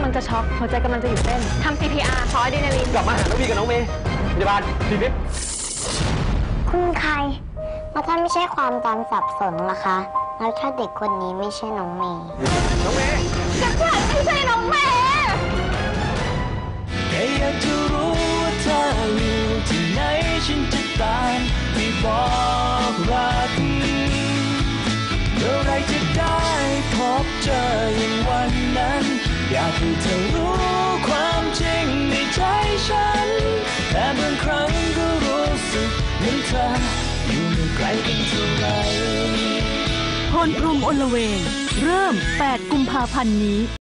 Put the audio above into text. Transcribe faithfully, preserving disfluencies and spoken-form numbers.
งจะช็อกหัวใจกำลังจะหยุดเต้นทำ ซี พี อาร์ ขออะดรีนาลีนกลับมาหาน้องวีกับน้องเมย์พยาบาลดีนิดคุณใครแล้วถ้าไม่ใช่ความจำสับสนล่ะคะแล้วถ้าเด็กคนนี้ไม่ใช่น้องเมย์น้องเมย์ก็ใช่ไม่ใช่น้องเมย์แค่อยากจะรู้ว่าเธออยู่ที่ไหนฉันจะตามไปบอกรักเมื่อไรจะได้พบเจออย่างวันนั้นอยากให้เธอรู้ความจริงในใจฉันแต่บางครั้งก็รู้สึกเหมือนเธออยู่ไม่ไกลกันเท่าไรพลพรหมอลเวงเริ่มแปดกุมภาพันธ์นี้